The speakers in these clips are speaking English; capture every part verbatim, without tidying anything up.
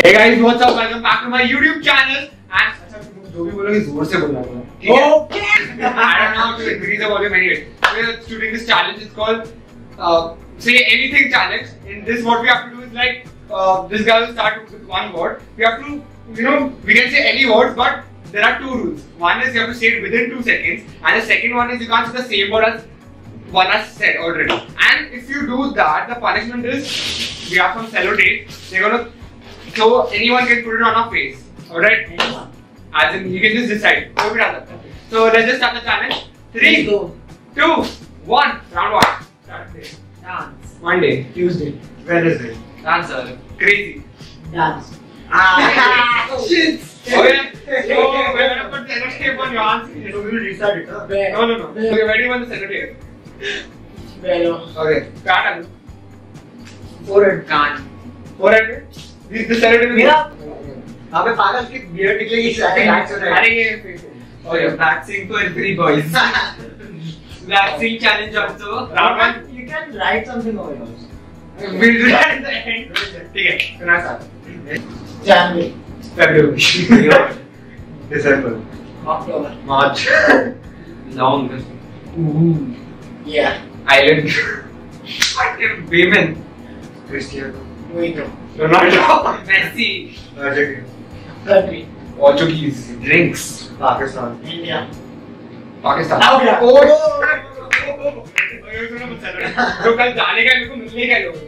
Hey guys, what's up? Welcome back to my YouTube channel. And अच्छा जो भी बोलोगे जोर से बोलना पड़ेगा. ठीक है? Okay. I don't know how to increase the volume anyway. We're shooting this challenge. It's called uh, say anything challenge. In this, what we have to do is like uh, this guy will start with one word. We have to, you know, we can say any words, but there are two rules. One is you have to say it within two seconds, and the second one is you can't say the same word as one has said already. And if you do that, the punishment is we have some cello tape. They're gonna so anyone can put it on our face. Alright? Anyone. As in you can just decide. So let's just start the challenge. Three, go. two, one. Round one. Start day. Dance. Monday. Tuesday. Wednesday. Dancer. Crazy. Dance. Ah, shit. Okay. So we're gonna put cello tape on your answer. So we will restart it, huh? No, no, no. Okay, ready on the cello tape. Bello. Okay. Start. Forehead. Can. Forehead. This the cello tape. मेरा अबे पागल की beer निकलेगी सारे lights हो रहे हैं. अरे ये Okay, vaccine for every boys. Vaccine challenge also. Round one. You can write something over yours. We'll do that in the end. ठीक है. सुना साथ. January. February. December. October. March. Long. Ooh. Yeah. Island. Women. Cristiano. Winter. Ronaldo. Messi. Argentina. Country. Portuguese. Drinks. Pakistan. India. Pakistan. Out. Oh. जो कल जाने का मेरे को मिलने का लोग.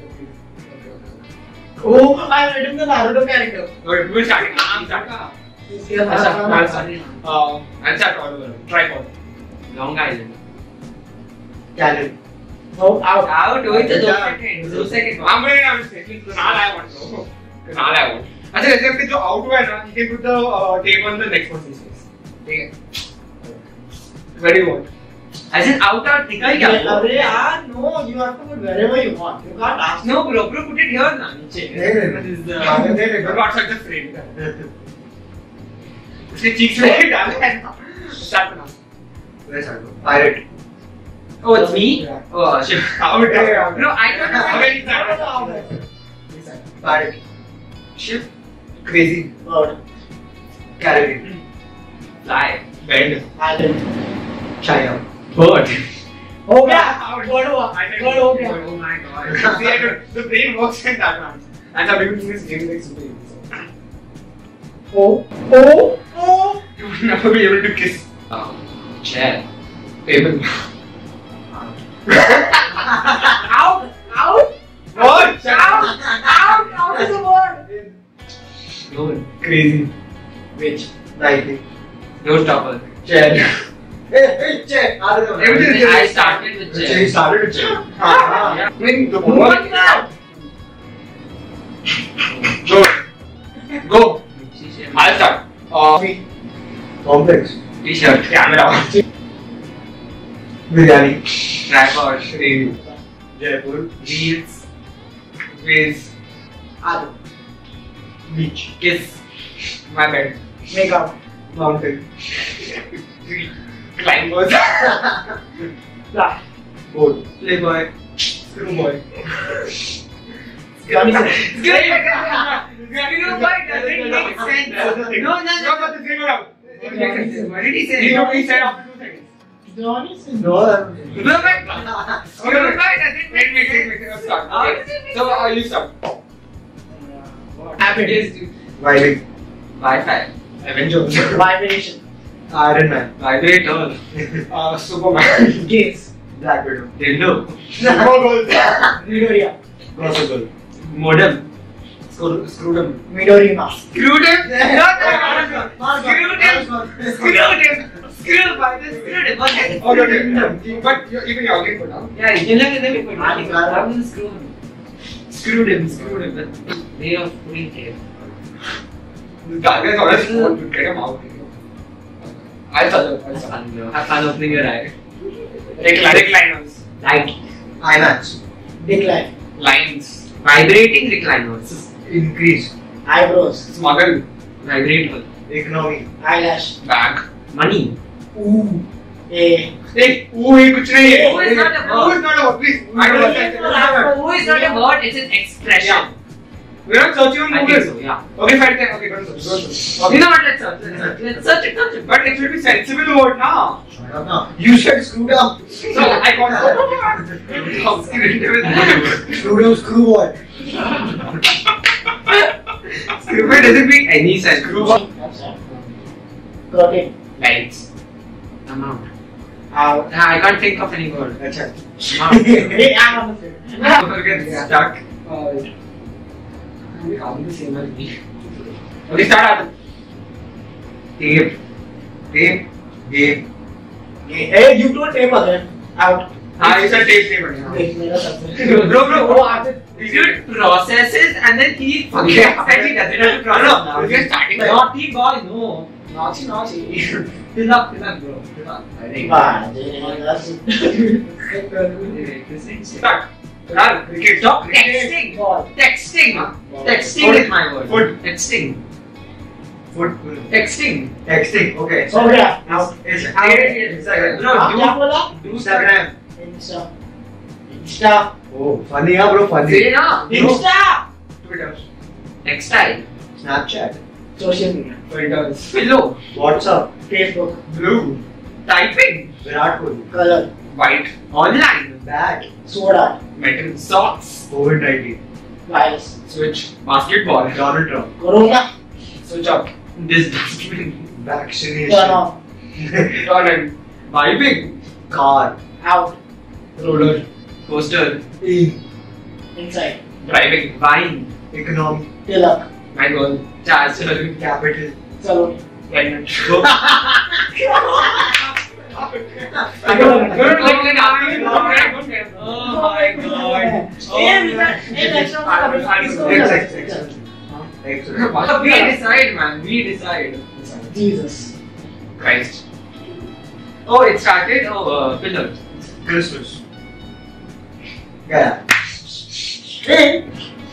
Oh, I read him the Naruto character. Okay, we're starting. I'm starting. अच्छा, I'm starting. Uh, I'm starting all over. Tripod. Long Island. Talent. No, out. Out. Wait, two seconds. Two seconds. I'm going to mistake. Kunal, I want to. Kunal, I want. अच्छा, जैसे कि जो out हुआ है ना, you can put the uh, tape on the next person's face. ठीक है. Where do you want? As in out out निकल क्या? अरे यार, no, you have to put wherever you want. You can't ask. No, bro, bro, put it here ना नीचे. नहीं नहीं नहीं. You're not such a frame. उसके cheeks में ही डाला है ना. Start now. Let's start. Pirate. Oh, it's me? Oh, shit. Out है. No, I don't know. Okay, start. Pirate. Ship. Crazy. Bird. Caribbean. Fly. Bend. Island. China. Bird. हो गया. Out. Bird हुआ. I said Bird हो गया. Oh my god. See, I don't, the brain works like that, man. And some people think this game is like super easy. Oh. Oh. Oh. You will never be able to kiss. Um, chair. Table. Out. Out. What? Out. Out. Out is a word. No. Crazy. Which? Nike. No stopper. Chair. Hey, hey, chair. Everything is I started with Chair. chair. You started with chair. I mean, the Who wants that? Go. Go. I'll start. Uh, Complex. T-shirt. camera. Biryani. Tripod. Radio. Jaipur. Wheels. Waves. Adam. Beach. Kiss. My bed. Make out. Mountain. Climbers. Fly. Boat. Playboy. Screw boy. Gummy. Playboy doesn't make sense. No, no, no. No, but the thing about What did he he say? told me he said after two seconds. Johnny says No. No, but Playboy doesn't Wait, make wait, sense. wait, wait. Let's start. How Okay. does it make So, uh, you start. Happiness. Vibing. Wi-Fi. Avengers. Vibration. Iron Man. Vibrator. Uh, Superman. Gaze. Black Widow. Dildo. Supergirl. Midoriya. Gossip Modem. Screw, screwed him. Midorima. Screwed him? No, no, no, no. Mark, Screwed him. Mark, Screwed him. Screwed by the screwed him. Okay. Oh, no, no, no. But you- even you're getting put down. Yeah, you let me let me put Ah, it. you got it. How will screw him? Screwed him. Screwed him. That's way of putting tape. This guy is always want to get him out. I'll start. I'll start. Have fun opening your eye. Recliners. Recliners. Light. IMAX. Decline. Lines. Vibrating recliners. Increase. Eyebrows. Smuggle. Vibrator. Economy. Eyelash. Bag. Money. Ooh. A. Hey, ooh, ये कुछ नहीं है. Ooh is not a Ooh word. is not a word. Please. I don't understand. Who is not a word, it's an expression. We're not searching on I Google. think so, yeah. Okay, fine. then. Okay, don't search. Don't search. Okay. You know what? Let's search. Let's search. Let's search it. Search it. But it should be sensible word now. Shut up now. You said screwed up. So I got it. Screwed up, screw what? Stupid doesn't make any sense. Screw up. Curtain. Lights. Amount. Out. Ah, I can't think of any word. That's it. Amount. Hey, I'm on the field. People get stuck. We can't be same as me. Okay, start. Tape. Game. Game. Hey, you don't tape again. Out. Ah, you said tape tape. Wait, मेरा सबसे. Bro, bro, Oh, bro. after. Dude processes and then he Okay. exactly doesn't have to process No, now. no, we're starting. Naughty boy, no. Naughty, naughty. Fill up, fill up, bro. Fill up. I think. Bah, that's. Start. Start. Cricket. Stop texting. Ball. Texting. Ball. Texting Foot. is my word. Foot. Texting. Foot. Texting. Texting. Okay. हो गया. Out. It's Out. Instagram. Bro, आप do क्या बोला? Instagram. Insta. Insta. Oh, funny, yeah, bro. Funny. say na. Insta. Twitter. Textile. Snapchat. Social media. Filters. Pillow. WhatsApp. Facebook. Blue. Typing. Virat Kohli. Color. White. Online. Bat. Soda. Metal. Socks. COVID nineteen. Virus. Switch. Basketball. Donald Trump. Corona. Switch up. Disgusting. Vaccination. Turn off. Turn in. Vibing. Car. Out. Roller. Coaster. In. Inside. Driving. Wine. Economy. Tilak. My girl. Charger. Capital. Salon. Pregnant. I don't know. Good, like, like, after you, good, good. Oh my god. Hey, we got- hey, next one, I will- I will- let's go. X, Let's X, go. X. Excellent. What? We decide, man. We decide. Jesus. Christ. Oh, it started. Oh, uh, pillar. Christmas. Yeah. Hey.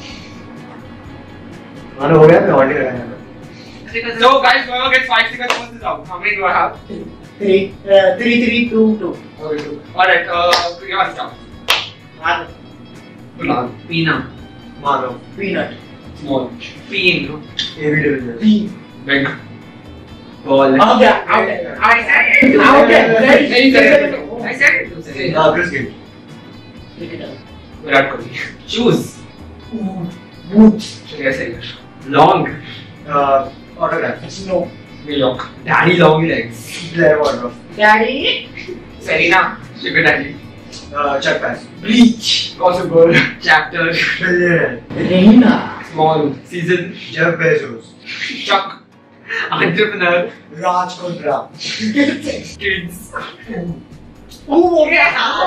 मानो हो गया मैं order कराया So, guys, whoever gets five stickers first is out. How many do I have? Three. Uh, three, three, two, two. Okay, two. Alright, uh, you want to start. One. Kunal. Peena. मानो Peanut. Small. Peen. AV division P. Big. Ball. Out there. Out there. I said it. Out there. Very Hey, you said it. I said it. You said it. हाँ cricket Cricketer. Virat Kohli. Shoes. Ooh. Boots. Yes, yes. Long. Autograph Snow. New York. Daddy long legs. Player wardrobe Daddy. Serena. Sugar Daddy. Chuck Bass Bleach. Also girl. Chapter. Billionaire Reina. Small. Season. Jeff Bezos Chuck. Entrepreneur. Raj Kundra Kids. Ooh, हो गया.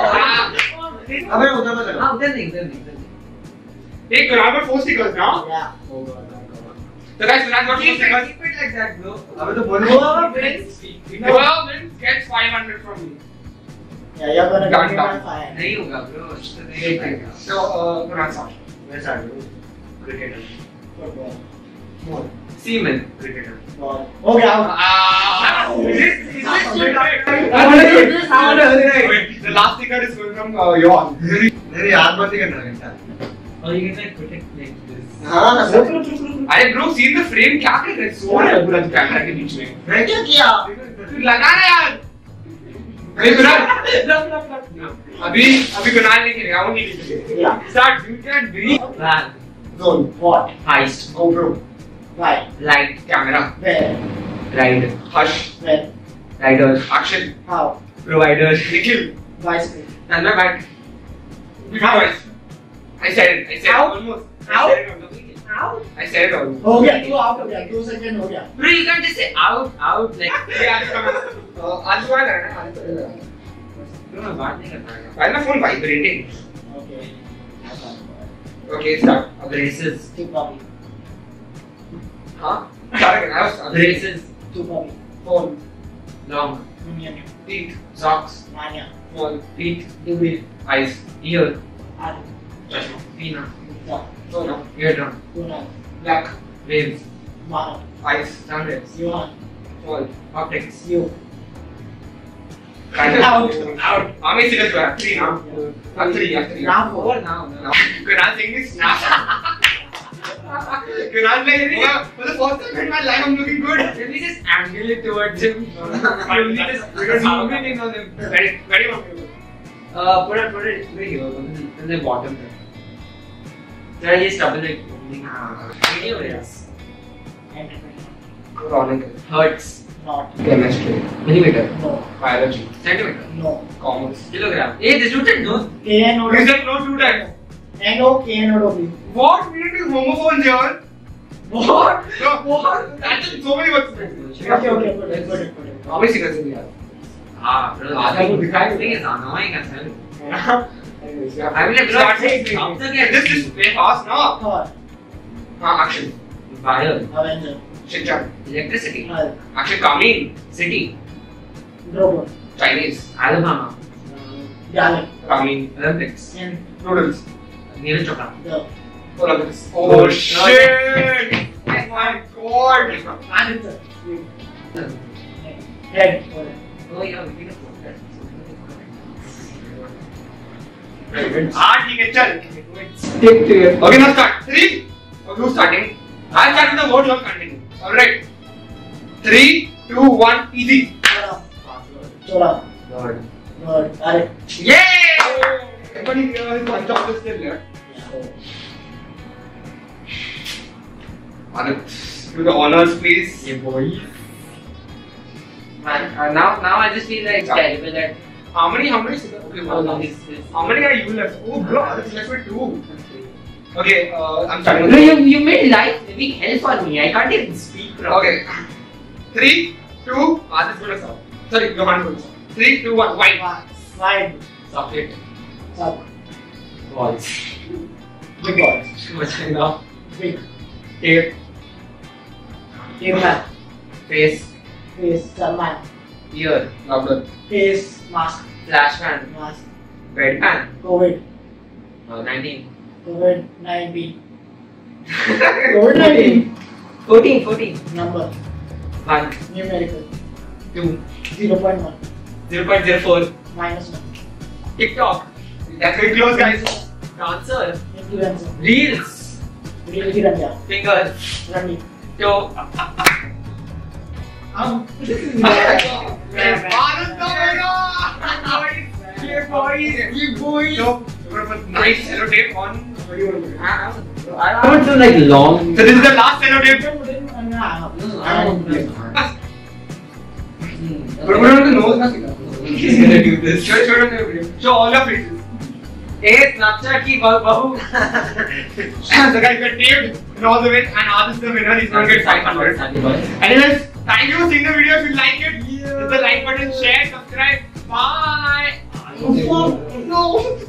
अबे उधर मत लगा हाँ उधर नहीं उधर नहीं उधर नहीं. Hey, Kunal got four stickers now. Yeah. Oh god, oh god. So guys, Kunal got four Keep it, stickers. keep it like that, bro. अबे तो बोलो Whoever wins. Whoever wins gets five hundred from me. Yeah, you're gonna Done, get me done. by five. नहीं होगा, bro. इससे नहीं होगा. So, uh, Kunal start. मैं start करूँ cricketer Football. Small. Seaman. Cricketer Ball. हो गया. out. Ah! Is this- is this shit- I wanna do this. I wanna do this. Wait, the last sticker is going from uh, Yon. मेरी याद मत ही करना घंटा Or you can like protect like this. हाँ ना रुक रुक रुक रुक. अरे bro, see the frame क्या कर रहे हैं? सो रहा है पूरा कैमरा के बीच में. मैं क्या किया तू लगा ना यार. अरे कुणाल, Look, look, look. अभी अभी कुणाल नहीं खेलेगा, वो नहीं खेलेगा. Yeah. Start. You can breathe. Van. Zone. What? Heist. GoPro. Why? Light. Camera. Where? Ride. Hush. When? Rider. Action. How? Provider. Nikhil. Bicycle. And my back. How? I said it. I said How? it almost. How? I said it almost. How? I said it almost. हो गया. Two out हो गया. Two second हो गया. Bro, you can't just say out, out like. Yeah, uh, आज वाला है ना, आज वाला है. Bro, मैं बात नहीं कर पाएगा. Why is my phone vibrating? Okay. Okay, start. Braces. Two puppy. Huh? Start again. I was starting. Braces. Two puppy. Phone. Long. Union. Teeth. Socks. Mania. Phone. Feet. Dubi. Eyes. Ear. Adam. Chashma. Peena. Tom. Phone. Eardrum. Kuna. Black. Waves. Mano. Eyes. Sunglasses. Johan. Phone. Optics. You. Kind of. Out. Out. How many stickers do I have? Three now. I have three. I have three. Now four. Now, now. Kunal Singh is snap. Kunal's like, "Oh, for the first time in my life, I'm looking good." Can we just angle it towards him? Can we just zoom in on him? Very, very comfortable. Uh, put it, put it right here, in the bottom there. Try this double like opening. Video is Chronicle. hertz, Not. Chemistry. millimeter, No. Biology. centimeter, No. Commerce. kilogram. Hey, this dude knows. K N O You said no two times. N O K N O W. What? We didn't do homophones here. What? No. What? That's so many words. Okay, okay, put it, put it, put it. How many seconds do we have? Ah, bro, Ah, that that thing thing is annoying as hell. Anyways, yeah. I will have Start not saying stop the This is very fast now. Thor. Ah, action. Fire, Avenger. Shinchan. electricity, Hulk. Action coming. city, Robot. Chinese. Alabama, Galaxy. Coming. Olympics, And Noodles. Neeraj Chopra. the Olympics. Oh, Oh shit! Oh my god! answer. Head. Whatever. Oh yeah, we can put that. Ah, ठीक है चल. Stick to it. Okay, now start. Three. Okay, who's starting? I'll start with the word. You'll continue. All right. Three, two, one. Easy. Chora. Chora. Lord. Lord. Are. Yay! Everybody here is one chocolate still there. Anand, do the honors, please. Yeah, boys. Man, uh, now now I just feel like it's terrible that. How many? How many? Okay, Oh one. no, this this. How many are you left? Oh, bro, it's left with two. Okay, uh, I'm starting. No, you you made life living hell for me. I can't even speak properly. Okay. Three, two. Ah, this is gonna stop. Sorry, your hand will stop. Three, two, one. Wine. Wide. Socket. Suck. Balls. Big balls. Vagina. Big. Tape. Tape man. Face. Face. Man. Ear. Louder. Face. Mask. Flash fan. Mask. Bedpan. COVID. Uh, nineteen. COVID nineteen. COVID nineteen. fourteen. fourteen. Number. one. Numerical. two. Zero point one. zero point zero four. Minus one. TikTok. That's very close, guys. Dancer. Influencer. Reels. Real Hiranya. Fingers. Running. Toe. Um. Yeah, boys. Yeah, boys. So, we're gonna put nice sellotape on. What do you want to do? I want to like long. So this is the last sellotape. I don't But we don't know the nose. He's gonna do this. Show, show them the video. Show all your faces. Hey, Snapchat ki bahu. The guy got taped and all the way, and Aad is the winner. He's gonna get five hundred. Anyways, thank you for seeing the video. If you like it, hit the like button, share, subscribe. Bye. No.